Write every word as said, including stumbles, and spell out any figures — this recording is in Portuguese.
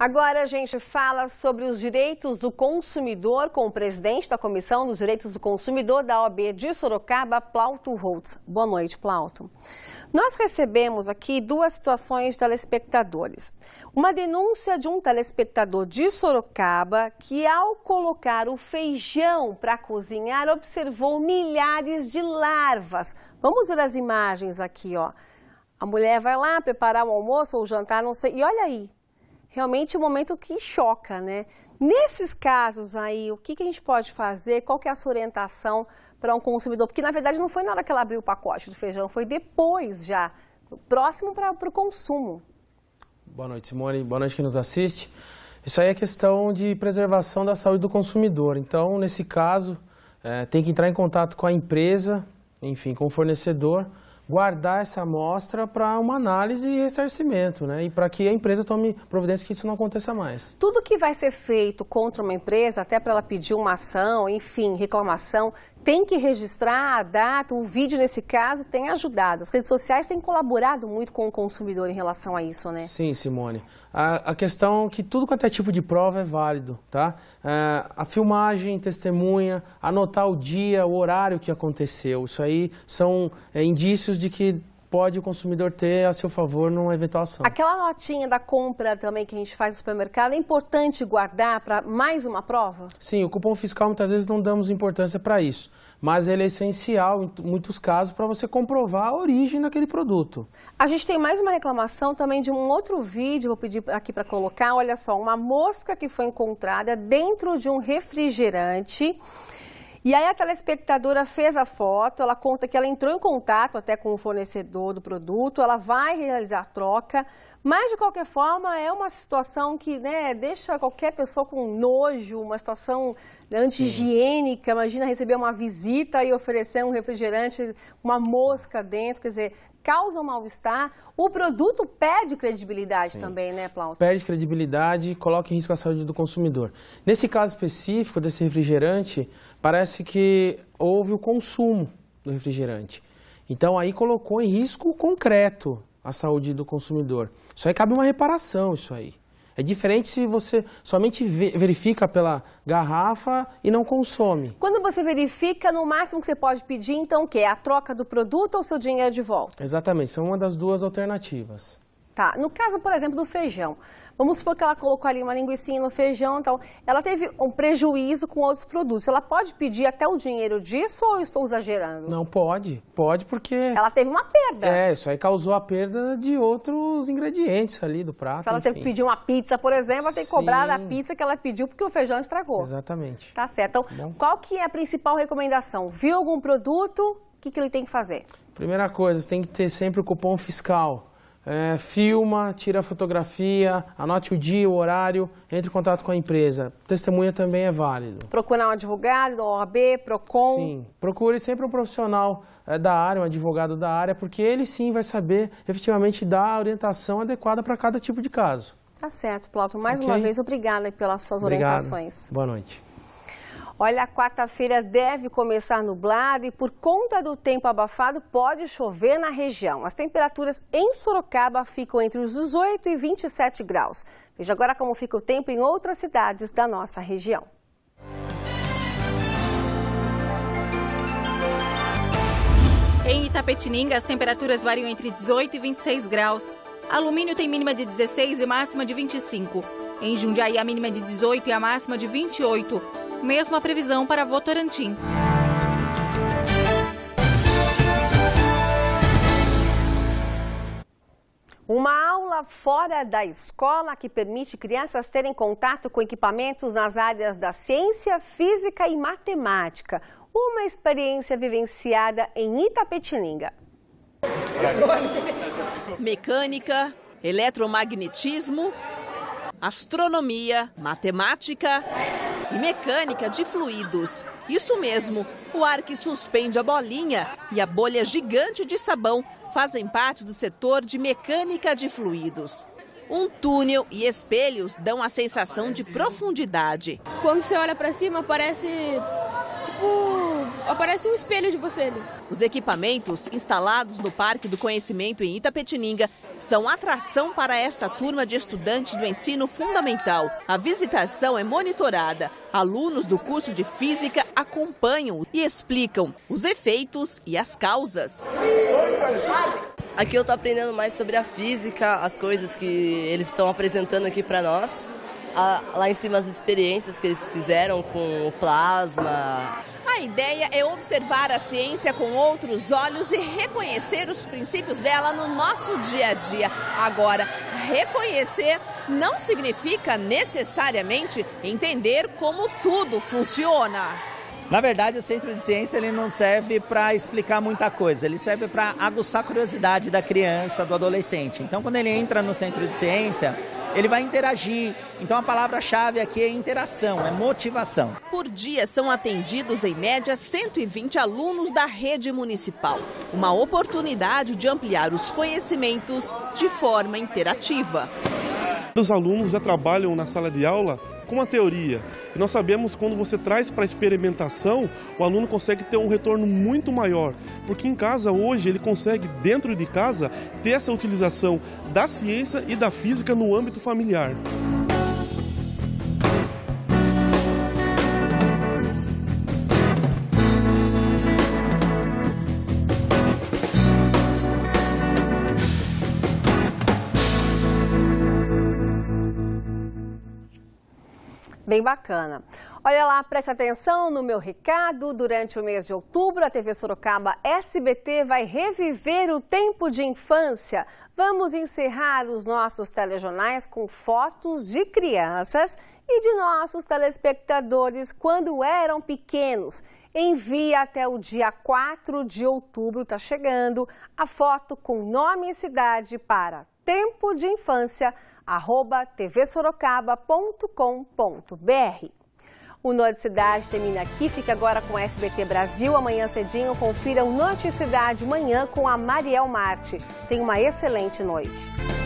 Agora a gente fala sobre os direitos do consumidor com o presidente da Comissão dos Direitos do Consumidor da O A B de Sorocaba, Plauto Holtz. Boa noite, Plauto. Nós recebemos aqui duas situações de telespectadores. Uma denúncia de um telespectador de Sorocaba que, ao colocar o feijão para cozinhar, observou milhares de larvas. Vamos ver as imagens aqui, ó. A mulher vai lá preparar o almoço ou o jantar, não sei, e olha aí. Realmente é um momento que choca, né? Nesses casos aí, o que, que a gente pode fazer? Qual que é a sua orientação para um consumidor? Porque, na verdade, não foi na hora que ela abriu o pacote do feijão, foi depois já, próximo para o consumo. Boa noite, Simone. Boa noite quem nos assiste. Isso aí é questão de preservação da saúde do consumidor. Então, nesse caso, é, tem que entrar em contato com a empresa, enfim, com o fornecedor, guardar essa amostra para uma análise e ressarcimento, né? E para que a empresa tome providência que isso não aconteça mais. Tudo que vai ser feito contra uma empresa, até para ela pedir uma ação, enfim, reclamação, tem que registrar a data, o vídeo nesse caso tem ajudado. As redes sociais têm colaborado muito com o consumidor em relação a isso, né? Sim, Simone. A, a questão é que tudo quanto é tipo de prova é válido, tá? É, a filmagem, testemunha, anotar o dia, o horário que aconteceu. Isso aí são é, indícios de que pode o consumidor ter a seu favor numa eventual ação. Aquela notinha da compra também que a gente faz no supermercado, é importante guardar para mais uma prova? Sim, o cupom fiscal muitas vezes não damos importância para isso, mas ele é essencial em muitos casos para você comprovar a origem daquele produto. A gente tem mais uma reclamação também de um outro vídeo, vou pedir aqui para colocar, olha só, uma mosca que foi encontrada dentro de um refrigerante. E aí a telespectadora fez a foto, ela conta que ela entrou em contato até com o fornecedor do produto, ela vai realizar a troca, mas de qualquer forma é uma situação que, né, deixa qualquer pessoa com nojo, uma situação anti-higiênica. Imagina receber uma visita e oferecer um refrigerante, uma mosca dentro, quer dizer, causa um mal-estar. O produto perde credibilidade. Sim. Também, né, Plauto? Perde credibilidade e coloca em risco a saúde do consumidor. Nesse caso específico desse refrigerante, parece que houve o consumo do refrigerante. Então, aí colocou em risco concreto a saúde do consumidor. Isso aí cabe uma reparação, isso aí. É diferente se você somente verifica pela garrafa e não consome. Quando você verifica, no máximo que você pode pedir, então, o quê? A troca do produto ou o seu dinheiro de volta? Exatamente, são uma das duas alternativas. Tá, no caso, por exemplo, do feijão. Vamos supor que ela colocou ali uma linguicinha no feijão, então ela teve um prejuízo com outros produtos. Ela pode pedir até o dinheiro disso ou eu estou exagerando? Não, pode. Pode porque... Ela teve uma perda. É, isso aí causou a perda de outros ingredientes ali do prato. Se ela enfim. teve que pedir uma pizza, por exemplo, ela tem que Sim. cobrar a pizza que ela pediu porque o feijão estragou. Exatamente. Tá certo. Então, Bom. qual que é a principal recomendação? Viu algum produto, o que, que ele tem que fazer? Primeira coisa, tem que ter sempre o cupom fiscal. É, filma, tira fotografia, anote o dia, o horário, entre em contato com a empresa. Testemunha também é válido. Procurar um advogado, O A B, Procon? Sim, procure sempre um profissional é, da área, um advogado da área, porque ele sim vai saber efetivamente dar a orientação adequada para cada tipo de caso. Tá certo, Plauto. Mais okay. uma vez, obrigada pelas suas Obrigado. orientações. Boa noite. Olha, a quarta-feira deve começar nublada e por conta do tempo abafado pode chover na região. As temperaturas em Sorocaba ficam entre os dezoito e vinte e sete graus. Veja agora como fica o tempo em outras cidades da nossa região. Em Itapetininga, as temperaturas variam entre dezoito e vinte e seis graus. Alumínio tem mínima de dezesseis e máxima de vinte e cinco. Em Jundiaí, a mínima de dezoito e a máxima de vinte e oito. Mesma previsão para Votorantim. Uma aula fora da escola que permite crianças terem contato com equipamentos nas áreas da ciência, física e matemática. Uma experiência vivenciada em Itapetininga. Mecânica, eletromagnetismo, astronomia, matemática e mecânica de fluidos. Isso mesmo, o ar que suspende a bolinha e a bolha gigante de sabão fazem parte do setor de mecânica de fluidos. Um túnel e espelhos dão a sensação de profundidade. Quando você olha para cima, parece tipo aparece um espelho de você ali. Os equipamentos instalados no Parque do Conhecimento em Itapetininga são atração para esta turma de estudantes do ensino fundamental. A visitação é monitorada. Alunos do curso de Física acompanham e explicam os efeitos e as causas. Aqui eu estou aprendendo mais sobre a física, as coisas que eles estão apresentando aqui para nós. Ah, lá em cima as experiências que eles fizeram com o plasma. A ideia é observar a ciência com outros olhos e reconhecer os princípios dela no nosso dia a dia. Agora, reconhecer não significa necessariamente entender como tudo funciona. Na verdade, o Centro de Ciência ele não serve para explicar muita coisa, ele serve para aguçar a curiosidade da criança, do adolescente. Então, quando ele entra no Centro de Ciência, ele vai interagir. Então, a palavra-chave aqui é interação, é motivação. Por dia, são atendidos, em média, cento e vinte alunos da rede municipal. Uma oportunidade de ampliar os conhecimentos de forma interativa. Os alunos já trabalham na sala de aula com a teoria. E nós sabemos que quando você traz para a experimentação, o aluno consegue ter um retorno muito maior. Porque em casa hoje ele consegue, dentro de casa, ter essa utilização da ciência e da física no âmbito familiar. Bem bacana. Olha lá, preste atenção no meu recado. Durante o mês de outubro, a T V Sorocaba S B T vai reviver o tempo de infância. Vamos encerrar os nossos telejornais com fotos de crianças e de nossos telespectadores quando eram pequenos. Envie até o dia quatro de outubro, está chegando, a foto com nome e cidade para tempo de infância arroba tv sorocaba ponto com ponto br. O Noticidade termina aqui, fica agora com o S B T Brasil. Amanhã cedinho, confira o Noticidade Manhã com a Mariel Marte. Tenha uma excelente noite.